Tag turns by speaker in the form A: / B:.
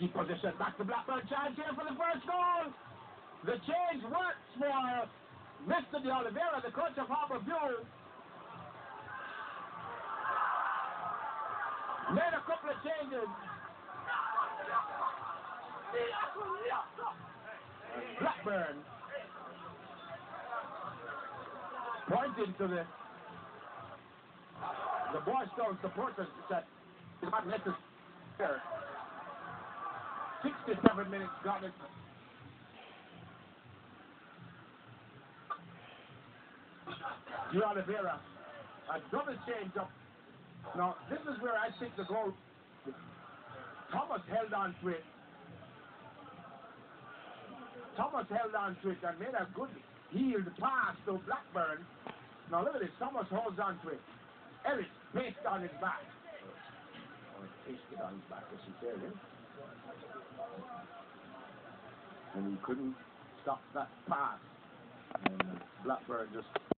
A: Keep position. Back to Blackburn. Chance here for the first goal. The change works for Mr. De Oliveira, the coach of Harbour View. Made a couple of changes. Blackburn pointing to the Boystown supporters that it's not necessary. 67 minutes got it. De Oliveira, a double change up. Now, this is where I think the goal, Thomas held on to it. Thomas held on to it and made a good heeled pass to Blackburn. Now look at this, Thomas holds on to it. Ellis paced on his back. Pasted on his back, as he said, and he couldn't stop that pass. And Blackburn just